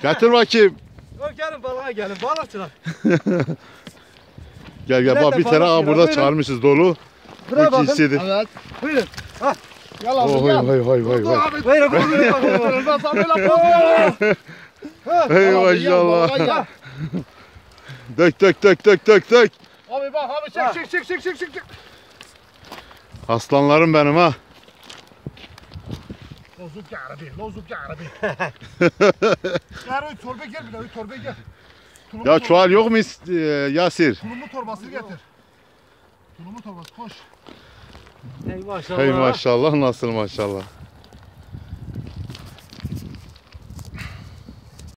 Getir bakayım. Gelin balığa gelin balıkçılar. Gel bak bir tane burada buyurun. çağırmışız dolu. Buraya Bu bakın. cinsiydi. Evet. Buyurun. Gel abi Oh, gel. vay. Buyurun buyurun. Ben sana böyle poz Hey maşallah. Dök. Abi bak abi çek. Aslanlarım benim ha. Lozuk ya Arabi. Gel torba gel bir daha torba gel. Ya çuval yok mu Yasir? Tulumu torbası getir. Tulumu torbası koş. Hey maşallah. Hey maşallah nasıl maşallah.